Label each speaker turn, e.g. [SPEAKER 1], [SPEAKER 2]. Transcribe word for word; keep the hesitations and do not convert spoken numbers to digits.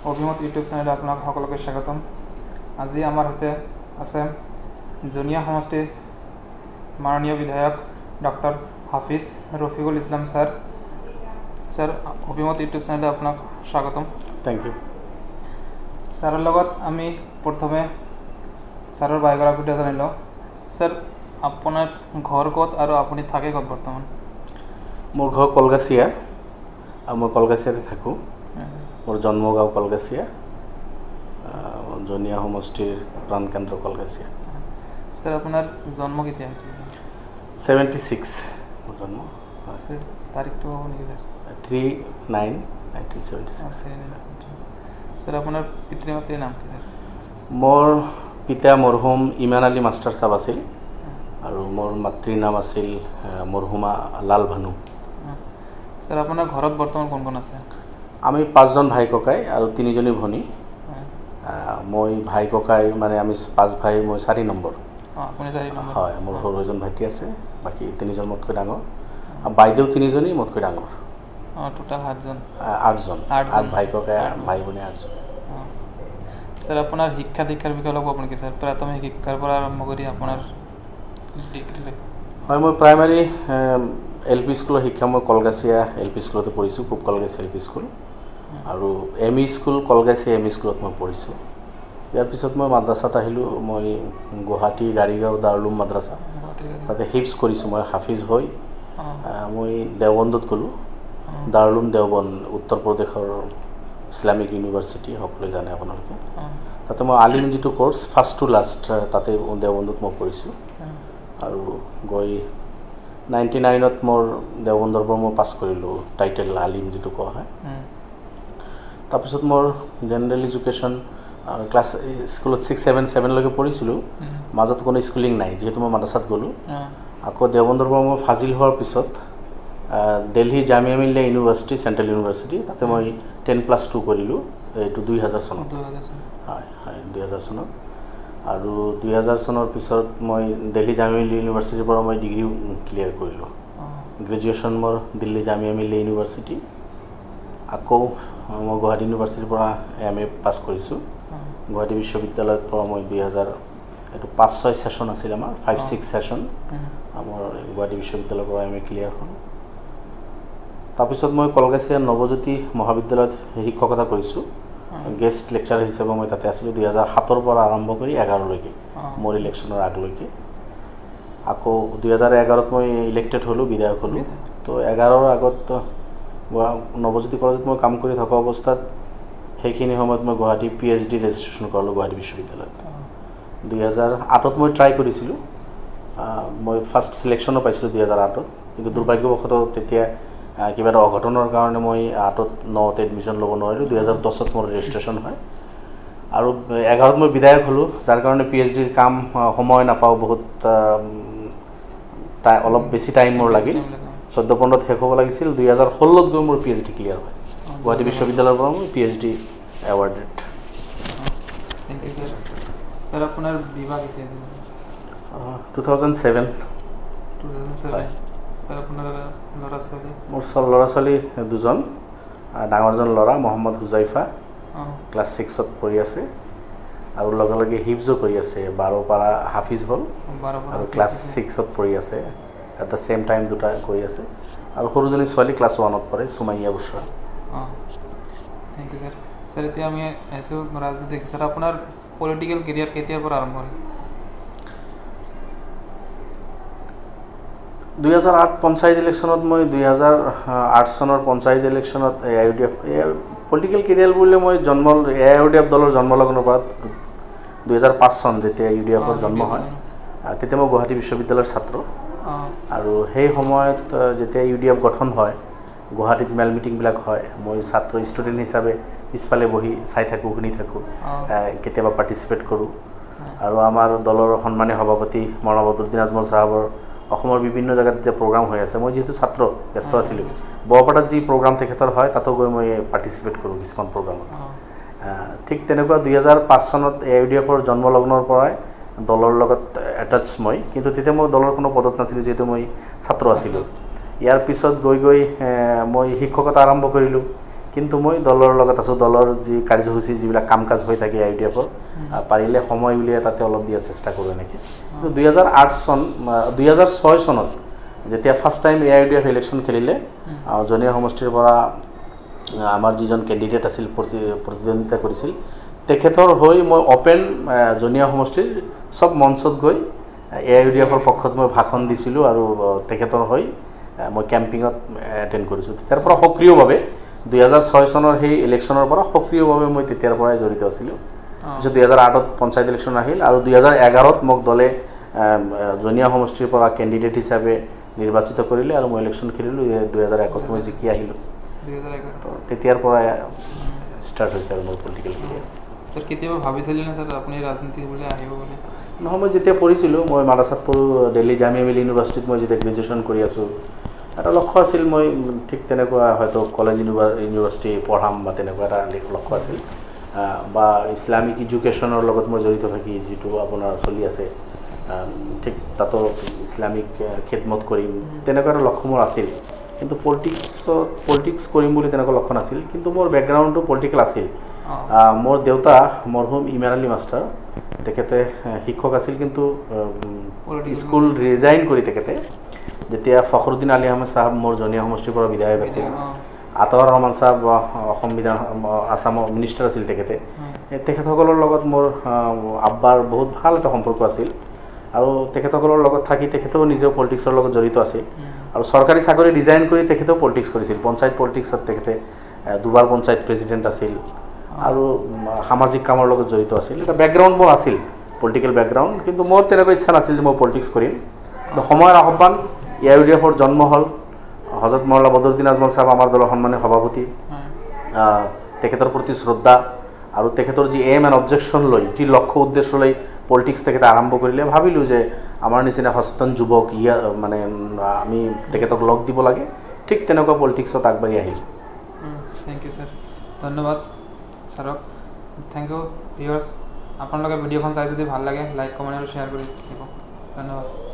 [SPEAKER 1] অভিমত ইউটিউব চেনেলে আপোনাক সকলোকে স্বাগতম। আজি আমাৰ সৈতে আছে জনিয়া সমষ্টিৰ মাননীয় বিধায়ক doctor Hafiz Rafiqul Islam sir. Sir, Abhimat YouTube চেনেলে আপোনাক স্বাগতম।
[SPEAKER 2] Thank you.
[SPEAKER 1] স্যারের লগত আমি প্রথমে স্যারের বায়োগ্রাফিটা জানিল। স্যার, আপনার ঘর কত আর আপনি থাকে কত বর্তমান?
[SPEAKER 2] মোৰ ঘৰ কলগাছিয়া আৰু মই কলগাছিয়াতে থাকোঁ। মোৰ জন্মগাঁও কলগাছিয়া, জনিয়া সমষ্টিৰ প্ৰাণকেন্দ্ৰ কলগাছিয়া।
[SPEAKER 1] স্যার, আপনার জন্ম কেতিয়া হৈছিল?
[SPEAKER 2] ছেভেণ্টি ছিক্স মোৰ জন্ম।
[SPEAKER 1] স্যার, তারিখটো নিচে স্যার?
[SPEAKER 2] Three nine nineteen seventy six.
[SPEAKER 1] Sir, আপনার পিতৃ মাতৃৰ নাম কি স্যার?
[SPEAKER 2] মোৰ পিতা মৰহুম ইমান আলী মাষ্টাৰ চাহাব আছিল আৰু মোৰ মাতৃৰ নাম আছিল মৰহুমা লাল ভানু।
[SPEAKER 1] স্যার, আপোনাৰ ঘৰত বৰ্তমান কোন কোন আছে?
[SPEAKER 2] আমি পাঁচজন ভাই ককাই আৰু তিনিজনী ভনী। মই ভাই ককাই মানে আমি পাঁচ ভাই, মই চাৰি নম্বৰ।
[SPEAKER 1] আপুনি চাৰি নম্বৰ? হয়,
[SPEAKER 2] মোৰ সৰু এজন ভাইটি আছে, বাকী তিনিজন মোতকৈ ডাঙৰ। বাইদেউ তিনিজনী মোতকৈ ডাঙৰ।
[SPEAKER 1] অঁ, টোটাল সাতজন?
[SPEAKER 2] আঠজন। আঠ ভাই ককাই, ভাই ভনী আঠজন।
[SPEAKER 1] স্যার, আপোনাৰ শিক্ষা দীক্ষাৰ বিষয়ে অলপ আপুনি কি স্যাৰ? প্ৰাথমিক শিক্ষাৰ পৰা আৰম্ভ কৰি আপোনাৰ ডিগ্ৰীলৈ?
[SPEAKER 2] হয়, মই প্ৰাইমাৰী এল পি স্কুলৰ শিক্ষা মই কলগাছিয়া এল পি স্কুলতে পঢ়িছোঁ, পূব কলগাছিয়া এল পি স্কুল। আৰু M E school Kalgachia M E স্কুলত মই পঢ়িছোঁ। ইয়াৰ পিছত মই মাদ্ৰাছাত আহিলোঁ। মই গুৱাহাটী গাড়ীগাঁও দাৰুলুম মাদ্ৰাছা, তাতে হিপছ কৰিছোঁ। মই হাফিজ হৈ মই দেওবন্দত গ'লোঁ। দাৰুলুম দেওবন্দ, উত্তৰ প্ৰদেশৰ ইছলামিক ইউনিভাৰ্চিটি, সকলোৱে জানে আপোনালোকে। তাতে মই আলিম যিটো কোৰ্চ ফাৰ্ষ্ট টু লাষ্ট, তাতে দেওবন্দত মই কৰিছোঁ। আৰু গৈ নাইণ্টি নাইনত মোৰ দেওবন্দৰ পৰা মই পাছ কৰিলোঁ, টাইটেল আলিম যিটো কোৱা হয়। তাৰপিছত মোৰ জেনেৰেল এডুকেশ্যন ক্লাছ স্কুলত ছিক্স ছেভেন ছেভেনলৈকে পঢ়িছিলোঁ। মাজত কোনো স্কুলিং নাই, যিহেতু মই মাদ্ৰাছাত গ'লোঁ। আকৌ দেওবন্দৰ পৰা মই ফাজিল হোৱাৰ পিছত Delhi Jamia Millia university, central university, তাতে মই টেন প্লাছ টু কৰিলোঁ। এইটো দুই হাজাৰ চনত। হয় হয়, দুই হাজাৰ চনত। আৰু দুই হাজাৰ চনৰ পিছত মই দিল্লী জামিয়া মিলিয়া ইউনিভাৰ্চিটিৰ পৰা মই ডিগ্ৰী ক্লিয়াৰ কৰিলোঁ। গ্ৰেজুৱেশ্যন মোৰ দিল্লী জামিয়া মিলিয়া ইউনিভাৰ্চিটি। আকৌ মই গুৱাহাটী ইউনিভাৰ্চিটিৰ পৰা এম এ পাছ কৰিছোঁ। গুৱাহাটী বিশ্ববিদ্যালয়ৰ পৰা মই দুই হাজাৰ এইটো পাঁচ ছয় ছেশ্যন আছিল আমাৰ, ফাইভ ছিক্স ছেশ্যন আমাৰ গুৱাহাটী বিশ্ববিদ্যালয়ৰ পৰা এম এ ক্লিয়াৰ হ'ল। তাৰপিছত মই কলগাছিয়া নৱজ্যোতি মহাবিদ্যালয়ত শিক্ষকতা কৰিছোঁ। গেষ্ট লেকচাৰ হিচাপে মই তাতে আছিলোঁ দুই হাজাৰ সাতৰ পৰা আৰম্ভ কৰি এঘাৰলৈকে, মোৰ ইলেকশ্যনৰ আগলৈকে। আকৌ দুই হাজাৰ এঘাৰত মই ইলেক্টেড হ'লোঁ, বিধায়ক হ'লোঁ। তো এঘাৰৰ আগত নৱজ্যোতি কলেজত মই কাম কৰি থকা অৱস্থাত সেইখিনি সময়ত মই Guwahati P H D registration কৰালোঁ গুৱাহাটী বিশ্ববিদ্যালয়ত। দুই হাজাৰ আঠত মই ট্ৰাই কৰিছিলোঁ। মই ফাৰ্ষ্ট ছিলেকশ্যনো পাইছিলোঁ দুই হাজাৰ আঠত, কিন্তু দুৰ্ভাগ্যবশতঃ তেতিয়া কিবা এটা অঘটনৰ কাৰণে মই আঠত নতে এডমিশ্যন ল'ব নোৱাৰিলোঁ। দুই হাজাৰ দহত মোৰ ৰেজিষ্ট্ৰেশ্যন হয়। আৰু এঘাৰত মই বিধায়ক হ'লোঁ, যাৰ কাৰণে পি এইচ ডিৰ কাম সময় নাপাওঁ, বহুত টাই অলপ বেছি টাইম মোৰ লাগিল। চৈধ্য পোন্ধৰত শেষ হ'ব লাগিছিল। দুই হাজাৰ ষোল্লত গৈ মোৰ পি এইচ ডি ক্লিয়াৰ হয় গুৱাহাটী বিশ্ববিদ্যালয়ৰ পৰা মই P H D awarded.
[SPEAKER 1] Sir, আপনার বিবাহ কেতিয়া?
[SPEAKER 2] Two thousand seven. হয়।
[SPEAKER 1] স্যার, আপনার ল'ৰা ছোৱালী?
[SPEAKER 2] মোৰ ল'ৰা ছোৱালী দুজন। ডাঙৰজন ল'ৰা মহম্মদ হুজাইফা, ক্লাছ ছিক্সত পঢ়ি আছে, আৰু লগে লগে হিপছো কৰি আছে। বাৰ পৰা হাফিজ হ'ল আৰু ক্লাছ ছিক্সত পঢ়ি আছে। এট দ্য ছেইম টাইম দুটা কৰি আছে। আৰু সৰুজনী ছোৱালী ক্লাছ ওৱানত পঢ়ে, সুমাইয়া বুছৰা।
[SPEAKER 1] অঁ, থেংক ইউ স্যার। স্যার, এতিয়া আমি আহিছোঁ ৰাজনীতি। স্যার, আপোনাৰ পলিটিকেল কেৰিয়াৰ কেতিয়াৰ পৰা আৰম্ভ হ'ল?
[SPEAKER 2] দুই হাজাৰ আঠ পঞ্চায়ত ইলেকশ্যনত মই দুই হাজাৰ আঠ চনৰ পঞ্চায়ত ইলেকশ্যনত A I U D F political career বুলিলে মই জন্ম A I U D F দলৰ জন্ম লগ্নৰ পৰা দুই হাজাৰ পাঁচ চন যেতিয়া ইউ ডি এফৰ জন্ম হয়, তেতিয়া মই গুৱাহাটী বিশ্ববিদ্যালয়ৰ ছাত্ৰ। আৰু সেই সময়ত যেতিয়া ইউ ডি এফ গঠন হয়, গুৱাহাটীত মেল মিটিংবিলাক হয়, মই ছাত্ৰ ষ্টুডেণ্ট হিচাপে পিছফালে বহি চাই থাকোঁ, শুনি থাকোঁ, কেতিয়াবা পাৰ্টিচিপেট কৰোঁ। আৰু আমাৰ দলৰ সন্মানীয় সভাপতি মৌলানা বদৰুদ্দিন আজমল চাহাবৰ অসমৰ বিভিন্ন জেগাত যেতিয়া প্ৰগ্ৰাম হৈ আছে, মই যিহেতু ছাত্ৰ ব্যস্ত আছিলোঁ, বৰপেটাত যি প্ৰগ্ৰাম তেখেতৰ হয় তাতো গৈ মই পাৰ্টিচিপেট কৰোঁ কিছুমান প্ৰগ্ৰামত। ঠিক তেনেকুৱা দুই হাজাৰ পাঁচ চনত এ আই ইউ ডি এফৰ জন্মলগ্নৰ পৰাই দলৰ লগত এটাচ মই, কিন্তু তেতিয়া মই দলৰ কোনো পদত নাছিলোঁ যিহেতু মই ছাত্ৰ আছিলোঁ। ইয়াৰ পিছত গৈ গৈ মই শিক্ষকতা আৰম্ভ কৰিলোঁ। কিন্তু মই দলৰ লগত আছোঁ দলৰ যি কাৰ্যসূচী যিবিলাক কাম কাজ হৈ থাকে আই ইউ ডি এফৰ পাৰিলে সময় উলিয়াই তাতে অলপ দিয়াৰ চেষ্টা কৰোঁ এনেকৈ কিন্তু দুই হাজাৰ আঠ চন দুই হাজাৰ ছয় চনত যেতিয়া first time A I U D F election খেলিলে জনীয়া সমষ্টিৰ পৰা আমাৰ যিজন কেণ্ডিডেট আছিল প্ৰতিদ্বন্দ্বিতা কৰিছিল তেখেতৰ হৈ মই অপেন জনীয়া সমষ্টিৰ সব মঞ্চত গৈ এ আই ইউ ডি এফৰ পক্ষত মই ভাষণ দিছিলোঁ আৰু তেখেতৰ হৈ মই কেম্পিঙত এটেণ্ড কৰিছোঁ তেতিয়াৰ পৰা সক্ৰিয়ভাৱে দুই হাজাৰ ছয় চনৰ সেই ইলেকশ্যনৰ পৰা সক্ৰিয়ভাৱে মই তেতিয়াৰ পৰাই জড়িত আছিলোঁ পিছত দুই হাজাৰ আঠত পঞ্চায়ত ইলেকশ্যন আহিল আৰু দুই হাজাৰ এঘাৰত মোক দলে জনীয়া সমষ্টিৰ পৰা কেণ্ডিডেট হিচাপে নিৰ্বাচিত কৰিলে আৰু মই ইলেকশ্যন খেলিলোঁ দুই হাজাৰ একত মই জিকি আহিলোঁ তেতিয়াৰ পৰা ষ্টাৰ্ট হৈছে আৰু মোৰ পলিটিকেল কেৰিয়াৰ
[SPEAKER 1] স্যাৰ কেতিয়াবা ভাবিছিলে না স্যাৰ আপুনি ৰাজনীতি বুলি আহিব বুলি
[SPEAKER 2] নহয় মই যেতিয়া পঢ়িছিলোঁ মই মাদ্ৰাসাত দিল্লী জামিয়া মিলিয়া ইউনিভাৰ্চিটিত মই যেতিয়া গ্ৰেজুৱেশ্যন কৰি আছোঁ এটা লক্ষ্য আছিল মই ঠিক তেনেকুৱা হয়তো কলেজ ইউনিভাৰ্চিটি পঢ়াম বা তেনেকুৱা এটা লক্ষ্য আছিল বা ইছলামিক এডুকেশ্যনৰ লগত মই জড়িত থাকি যিটো আপোনাৰ চলি আছে ঠিক তাতো ইছলামিক খেদমত কৰিম তেনেকুৱা এটা লক্ষ্য মোৰ আছিল কিন্তু পলিটিক্সত পলিটিক্স কৰিম বুলি তেনেকুৱা লক্ষ্য নাছিল কিন্তু মোৰ বেকগ্ৰাউণ্ডটো পলিটিকেল আছিল মোৰ দেউতা মৰহুম ইমান আলী মাষ্টাৰ তেখেতে শিক্ষক আছিল কিন্তু স্কুল ৰিজাইন কৰি তেখেতে যেতিয়া ফখৰুদ্দিন আলী আহমেদ চাহাব মোৰ জনীয়া সমষ্টিৰ পৰা বিধায়ক আছিল আতাউৰ ৰহমান চাহাব অসম বিধান আসামৰ মিনিষ্টাৰ আছিল তেখেতে তেখেতসকলৰ লগত মোৰ আব্বাৰ বহুত ভাল এটা সম্পৰ্ক আছিল আৰু তেখেতসকলৰ লগত থাকি তেখেতেও নিজেও পলিটিক্সৰ লগত জড়িত আছিল আৰু চৰকাৰী চাকৰি ডিজাইন কৰি তেখেতেও পলিটিক্স কৰিছিল পঞ্চায়ত পলিটিক্সত তেখেতে দুবাৰ পঞ্চায়ত প্ৰেচিডেণ্ট আছিল আৰু সামাজিক কামৰ লগত জড়িত আছিল এটা বেকগ্ৰাউণ্ড মোৰ আছিল পলিটিকেল বেকগ্ৰাউণ্ড কিন্তু মোৰ তেনেকুৱা ইচ্ছা নাছিল যে মই পলিটিক্স কৰিম সময়ৰ আহ্বান এ আই ইউ ডি এফৰ জন্ম হ'ল হজৰত মৌলানা বদৰুদ্দিন আজমল চাহাব আমাৰ দলৰ সন্মানীয় সভাপতি তেখেতৰ প্ৰতি শ্ৰদ্ধা আৰু তেখেতৰ যি এম এণ্ড অবজেকশ্যন লৈ যি লক্ষ্য উদ্দেশ্য লৈ পলিটিক্স তেখেতে আৰম্ভ কৰিলে ভাবিলোঁ যে আমাৰ নিচিনা সচেতন যুৱক ইয়া মানে আমি তেখেতক লগ দিব লাগে ঠিক তেনেকুৱা পলিটিক্সত আগবাঢ়ি আহিল
[SPEAKER 1] থেংক ইউ ছাৰ ধন্যবাদ ছাৰক থেংক ইউ ভিউৱাৰ্ছ আপোনালোকে ভিডিঅ'খন চাই যদি ভাল লাগে লাইক কমেণ্ট আৰু শ্বেয়াৰ কৰি দিব ধন্যবাদ